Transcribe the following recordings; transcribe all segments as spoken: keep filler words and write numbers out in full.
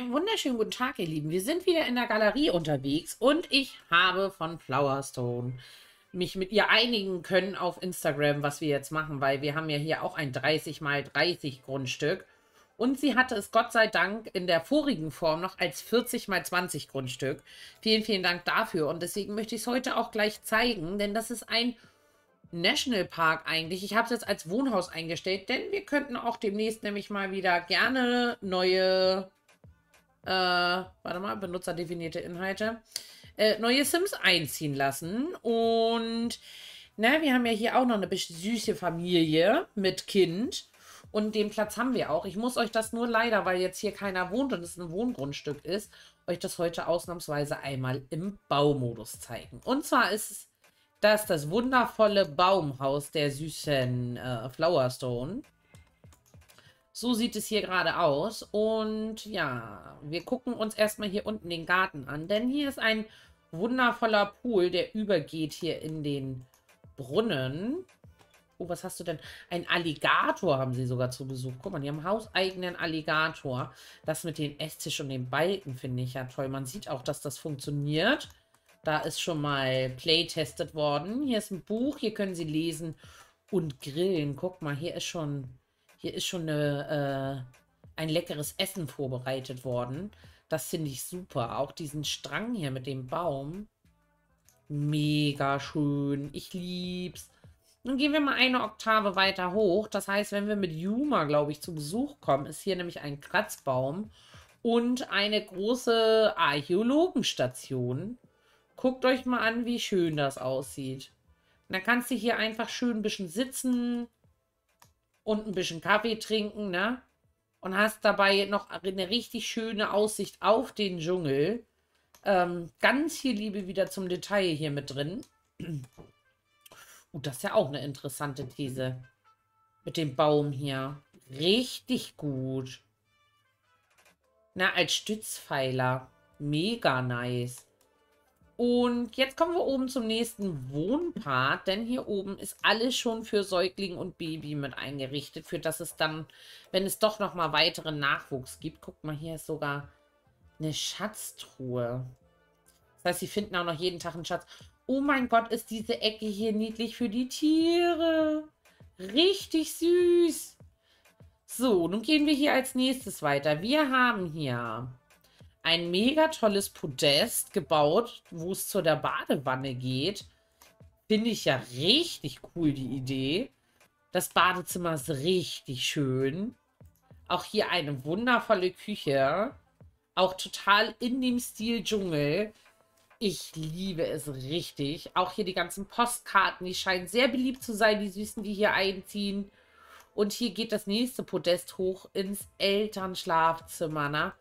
Einen wunderschönen guten Tag, ihr Lieben. Wir sind wieder in der Galerie unterwegs und ich habe von Flowerstone mich mit ihr einigen können auf Instagram, was wir jetzt machen, weil wir haben ja hier auch ein dreißig mal dreißig Grundstück und sie hatte es Gott sei Dank in der vorigen Form noch als vierzig mal zwanzig Grundstück. Vielen, vielen Dank dafür und deswegen möchte ich es heute auch gleich zeigen, denn das ist ein Nationalpark eigentlich. Ich habe es jetzt als Wohnhaus eingestellt, denn wir könnten auch demnächst nämlich mal wieder gerne neue äh, warte mal, benutzerdefinierte Inhalte, äh, neue Sims einziehen lassen. Und na, wir haben ja hier auch noch eine bisschen süße Familie mit Kind. Und den Platz haben wir auch. Ich muss euch das nur leider, weil jetzt hier keiner wohnt und es ein Wohngrundstück ist, euch das heute ausnahmsweise einmal im Baumodus zeigen. Und zwar ist das das wundervolle Baumhaus der süßen äh, Flowerstone. So sieht es hier gerade aus. Und ja, wir gucken uns erstmal hier unten den Garten an. Denn hier ist ein wundervoller Pool, der übergeht hier in den Brunnen. Oh, was hast du denn? Ein Alligator haben sie sogar zu Besuch. Guck mal, die haben hauseigenen Alligator. Das mit den Esstisch und den Balken finde ich ja toll. Man sieht auch, dass das funktioniert. Da ist schon mal playtestet worden. Hier ist ein Buch, hier können Sie lesen und grillen. Guck mal, hier ist schon... Hier ist schon eine, äh, ein leckeres Essen vorbereitet worden. Das finde ich super. Auch diesen Strang hier mit dem Baum. Mega schön. Ich lieb's. Nun gehen wir mal eine Oktave weiter hoch. Das heißt, wenn wir mit Yuma, glaube ich, zu Besuch kommen, ist hier nämlich ein Kratzbaum und eine große Archäologenstation. Guckt euch mal an, wie schön das aussieht. Und dann kannst du hier einfach schön ein bisschen sitzen und ein bisschen Kaffee trinken, ne? Und hast dabei noch eine richtig schöne Aussicht auf den Dschungel. Ähm, ganz viel Liebe wieder zum Detail hier mit drin. Und das ist ja auch eine interessante These. Mit dem Baum hier. Richtig gut. Na, als Stützpfeiler. Mega nice. Und jetzt kommen wir oben zum nächsten Wohnpart, denn hier oben ist alles schon für Säugling und Baby mit eingerichtet, für das es dann, wenn es doch noch mal weiteren Nachwuchs gibt. Guck mal, hier ist sogar eine Schatztruhe. Das heißt, sie finden auch noch jeden Tag einen Schatz. Oh mein Gott, ist diese Ecke hier niedlich für die Tiere. Richtig süß. So, nun gehen wir hier als nächstes weiter. Wir haben hier ein mega tolles Podest gebaut, wo es zu der Badewanne geht. Finde ich ja richtig cool, die Idee. Das Badezimmer ist richtig schön. Auch hier eine wundervolle Küche. Auch total in dem Stil Dschungel. Ich liebe es richtig. Auch hier die ganzen Postkarten, die scheinen sehr beliebt zu sein, die Süßen, die hier einziehen. Und hier geht das nächste Podest hoch ins Elternschlafzimmer, ne?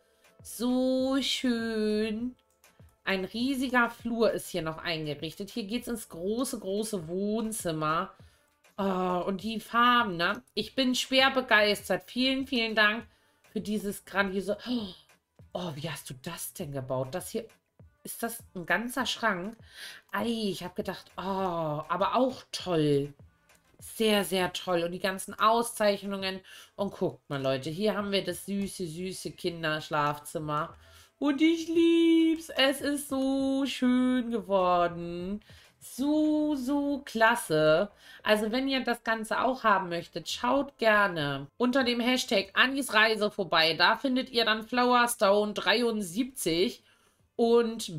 So schön. Ein riesiger Flur ist hier noch eingerichtet. Hier geht es ins große, große Wohnzimmer. Oh, und die Farben, ne? Ich bin schwer begeistert. Vielen, vielen Dank für dieses grandiose... Oh, wie hast du das denn gebaut? Das hier... Ist das ein ganzer Schrank? Ei, ich habe gedacht, oh, aber auch toll. Sehr, sehr toll. Und die ganzen Auszeichnungen. Und guckt mal, Leute, hier haben wir das süße, süße Kinderschlafzimmer. Und ich lieb's. Es ist so schön geworden. So, so klasse. Also, wenn ihr das Ganze auch haben möchtet, schaut gerne unter dem Hashtag Annis Reise vorbei. Da findet ihr dann Flowerstone dreiundsiebzig. Und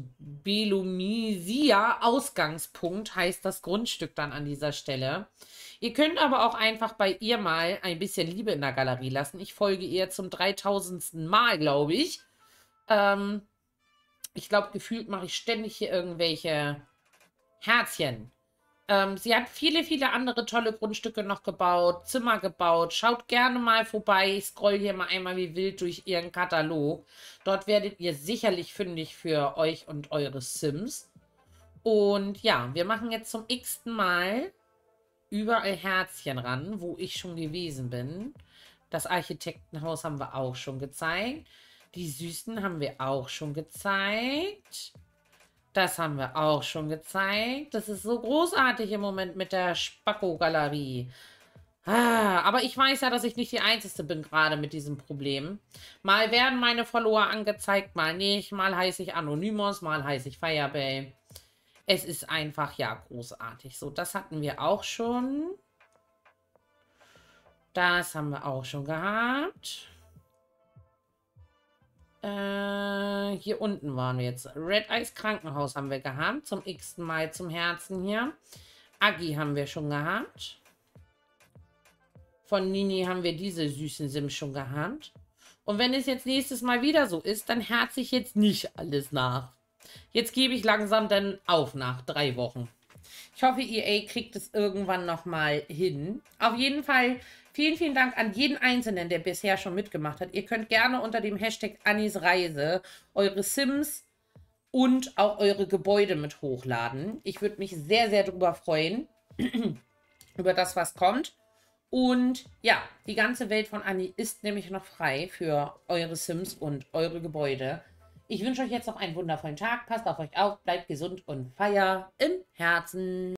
Belumisia Ausgangspunkt heißt das Grundstück dann an dieser Stelle. Ihr könnt aber auch einfach bei ihr mal ein bisschen Liebe in der Galerie lassen. Ich folge ihr zum dreitausendsten Mal, glaube ich. Ähm, ich glaube, gefühlt mache ich ständig hier irgendwelche Herzchen. Ähm, sie hat viele, viele andere tolle Grundstücke noch gebaut, Zimmer gebaut. Schaut gerne mal vorbei. Ich scroll hier mal einmal wie wild durch ihren Katalog. Dort werdet ihr sicherlich fündig für euch und eure Sims. Und ja, wir machen jetzt zum x-ten Mal überall Herzchen ran, wo ich schon gewesen bin. Das Architektenhaus haben wir auch schon gezeigt. Die Süßen haben wir auch schon gezeigt. Das haben wir auch schon gezeigt. Das ist so großartig im Moment mit der Spacko-Galerie. Ah, aber ich weiß ja, dass ich nicht die Einzige bin gerade mit diesem Problem. Mal werden meine Follower angezeigt, mal nicht. Mal heiße ich Anonymous, mal heiße ich Firebay. Es ist einfach, ja, großartig. So, das hatten wir auch schon. Das haben wir auch schon gehabt. Äh, hier unten waren wir jetzt. Red Eyes Krankenhaus haben wir gehabt. Zum x-ten Mal zum Herzen hier. Agi haben wir schon gehabt. Von Nini haben wir diese süßen Sims schon gehabt. Und wenn es jetzt nächstes Mal wieder so ist, dann herze ich jetzt nicht alles nach. Jetzt gebe ich langsam dann auf nach drei Wochen. Ich hoffe, E A kriegt es irgendwann nochmal hin. Auf jeden Fall vielen, vielen Dank an jeden Einzelnen, der bisher schon mitgemacht hat. Ihr könnt gerne unter dem Hashtag Annis Reise eure Sims und auch eure Gebäude mit hochladen. Ich würde mich sehr, sehr darüber freuen, über das, was kommt. Und ja, die ganze Welt von Anni ist nämlich noch frei für eure Sims und eure Gebäude. Ich wünsche euch jetzt noch einen wundervollen Tag. Passt auf euch auf, bleibt gesund und Feier im Herzen.